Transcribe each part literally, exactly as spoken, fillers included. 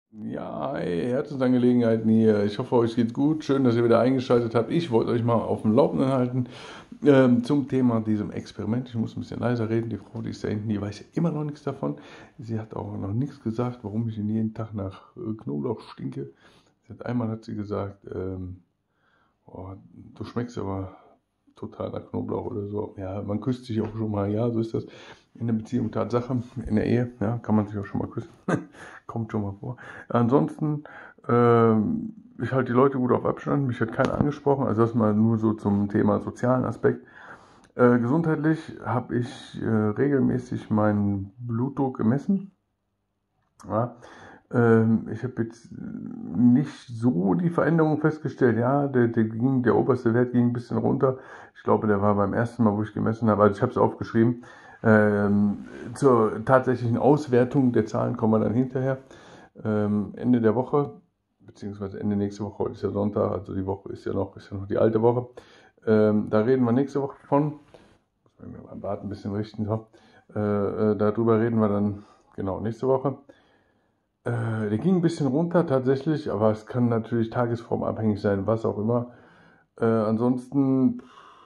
Ja, hey, Herzensangelegenheiten hier. Ich hoffe, euch geht's gut. Schön, dass ihr wieder eingeschaltet habt. Ich wollte euch mal auf dem Laufenden halten ähm, zum Thema diesem Experiment. Ich muss ein bisschen leiser reden. Die Frau, die ist da hinten, die weiß ja immer noch nichts davon. Sie hat auch noch nichts gesagt, warum ich jeden Tag nach äh, Knoblauch stinke. Sie hat, einmal hat sie gesagt, ähm, oh, du schmeckst aber total nach Knoblauch oder so. Ja, man küsst sich auch schon mal, ja, so ist das in der Beziehung Tatsache. In der Ehe, ja, kann man sich auch schon mal küssen. Kommt schon mal vor. Ansonsten, ähm, ich halte die Leute gut auf Abstand. Mich hat keiner angesprochen. Also das mal nur so zum Thema sozialen Aspekt. Äh, gesundheitlich habe ich äh, regelmäßig meinen Blutdruck gemessen. Ja, ähm, ich habe jetzt nicht so die Veränderung festgestellt. Ja, der, der, ging, der oberste Wert ging ein bisschen runter. Ich glaube, der war beim ersten Mal, wo ich gemessen habe, also ich habe es aufgeschrieben. Ähm, zur tatsächlichen Auswertung der Zahlen kommen wir dann hinterher. Ähm, Ende der Woche, beziehungsweise Ende nächste Woche, heute ist ja Sonntag, also die Woche ist ja noch, ist ja noch die alte Woche. Ähm, da reden wir nächste Woche von. Muss mir mein Bart ein bisschen richten. So. Äh, äh, darüber reden wir dann genau nächste Woche. Äh, der ging ein bisschen runter tatsächlich, aber es kann natürlich tagesformabhängig sein, was auch immer. Äh, ansonsten,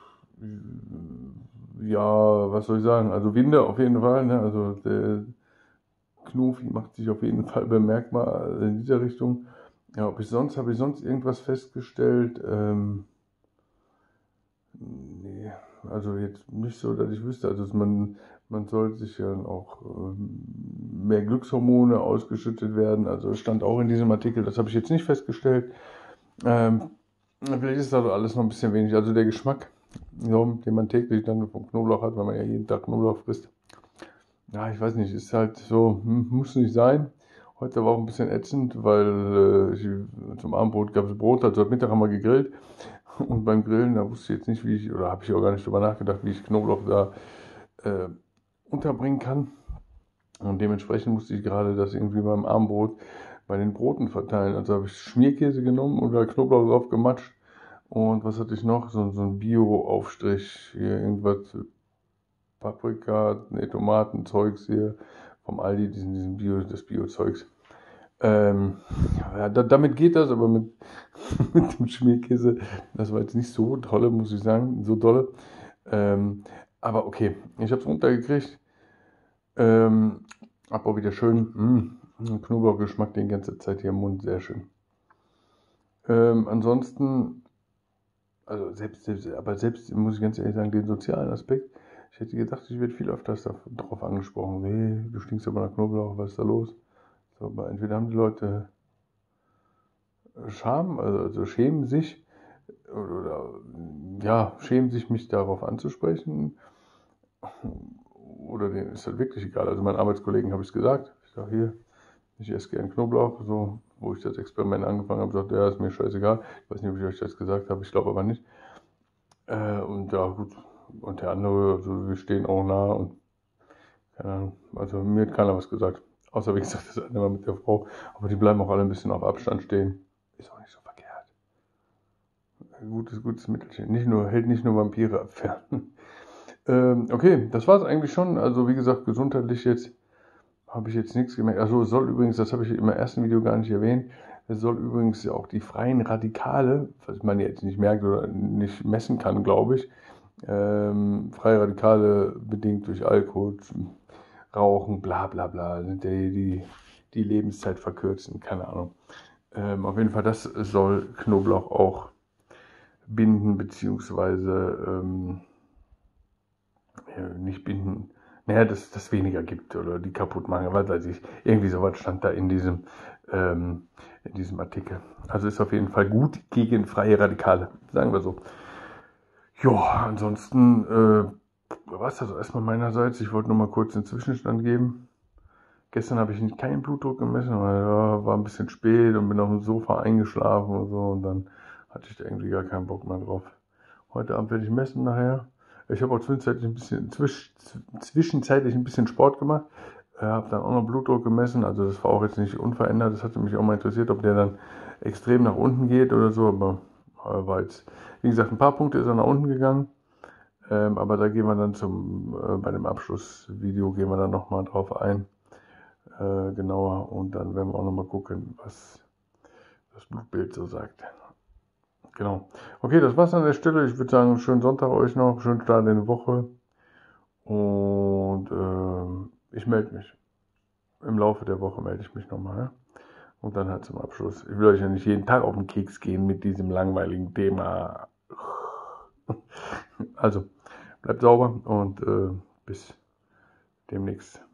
ja, was soll ich sagen? Also Winde auf jeden Fall. Ne? Also der Knofi macht sich auf jeden Fall bemerkbar in dieser Richtung. Ja, ob ich sonst, habe ich sonst irgendwas festgestellt? Ähm, nee, also jetzt nicht so, dass ich wüsste. Also man, man soll sich ja auch ähm, mehr Glückshormone ausgeschüttet werden. Also es stand auch in diesem Artikel, das habe ich jetzt nicht festgestellt. Ähm, Vielleicht ist das alles noch ein bisschen wenig. Also der Geschmack, so, den man täglich dann vom Knoblauch hat, weil man ja jeden Tag Knoblauch frisst. Ja, ich weiß nicht, ist halt so, hm, muss nicht sein. Heute war auch ein bisschen ätzend, weil äh, ich, zum Abendbrot gab es Brot, also heute Mittag haben wir gegrillt. Und beim Grillen, da wusste ich jetzt nicht, wie ich, oder habe ich auch gar nicht drüber nachgedacht, wie ich Knoblauch da äh, unterbringen kann. Und dementsprechend musste ich gerade das irgendwie beim Abendbrot bei den Broten verteilen. Also habe ich Schmierkäse genommen und da Knoblauch drauf gematscht. Und was hatte ich noch? So, so ein Bio-Aufstrich. Hier irgendwas, Paprika, ne, Tomatenzeugs hier vom Aldi, diesen, diesen Bio, das Bio-Zeugs. Ähm, ja, da, damit geht das, aber mit, mit dem Schmierkäse, das war jetzt nicht so tolle, muss ich sagen, so dolle. Ähm, aber okay, ich habe es runtergekriegt. Ähm, hab auch wieder schön mh, Knoblauchgeschmack die ganze Zeit hier im Mund, sehr schön. Ähm, ansonsten, also selbst, selbst, aber selbst muss ich ganz ehrlich sagen, den sozialen Aspekt, ich hätte gedacht, ich werde viel öfters darauf angesprochen. Hey, du stinkst aber nach Knoblauch, was ist da los? So, aber entweder haben die Leute Scham, also, also schämen sich, oder, oder ja, schämen sich, mich darauf anzusprechen, oder denen ist das wirklich egal. Also meinen Arbeitskollegen habe ich es gesagt. Ich sage hier, ich esse gern Knoblauch, so, wo ich das Experiment angefangen habe, sagte, ja, ist mir scheißegal. Ich weiß nicht, ob ich euch das gesagt habe, ich glaube aber nicht. Äh, und ja, gut. Und der andere, also wir stehen auch nah und keine Ahnung. Also mir hat keiner was gesagt. Außer wie gesagt, das eine Mal mit der Frau. Aber die bleiben auch alle ein bisschen auf Abstand stehen. Ist auch nicht so verkehrt. Gutes, gutes Mittelchen. Nicht nur, hält nicht nur Vampire ab. ähm, okay, das war es eigentlich schon. Also wie gesagt, gesundheitlich jetzt habe ich jetzt nichts gemerkt. Also es soll übrigens, das habe ich im ersten Video gar nicht erwähnt, es soll übrigens ja auch die freien Radikale, was man jetzt nicht merkt oder nicht messen kann, glaube ich, ähm, freie Radikale bedingt durch Alkohol, Rauchen, bla bla bla, sind die, die, die Lebenszeit verkürzen, keine Ahnung. Ähm, auf jeden Fall, das soll Knoblauch auch binden, beziehungsweise ähm, ja, nicht binden, naja, dass das weniger gibt oder die kaputt machen, was weiß ich. Irgendwie sowas stand da in diesem, ähm, in diesem Artikel. Also ist auf jeden Fall gut gegen freie Radikale, sagen wir so. Ja, ansonsten äh, war es das erstmal meinerseits. Ich wollte nur mal kurz den Zwischenstand geben. Gestern habe ich keinen Blutdruck gemessen, weil ja, war ein bisschen spät und bin auf dem Sofa eingeschlafen und so und dann hatte ich da irgendwie gar keinen Bock mehr drauf. Heute Abend werde ich messen nachher. Ich habe auch zwischenzeitlich ein bisschen, zwisch, zwischenzeitlich ein bisschen Sport gemacht. Äh, habe dann auch noch Blutdruck gemessen. Also das war auch jetzt nicht unverändert. Das hatte mich auch mal interessiert, ob der dann extrem nach unten geht oder so. Aber äh, war jetzt, wie gesagt, ein paar Punkte ist er nach unten gegangen. Ähm, aber da gehen wir dann zum, äh, bei dem Abschlussvideo gehen wir dann nochmal drauf ein. äh, genauer und dann werden wir auch nochmal gucken, was das Blutbild so sagt. Genau. Okay, das war's an der Stelle. Ich würde sagen, schönen Sonntag euch noch, schönen Start in die Woche und äh, ich melde mich. Im Laufe der Woche melde ich mich nochmal. Ja? Und dann halt zum Abschluss. Ich will euch ja nicht jeden Tag auf den Keks gehen mit diesem langweiligen Thema. Also, bleibt sauber und äh, bis demnächst.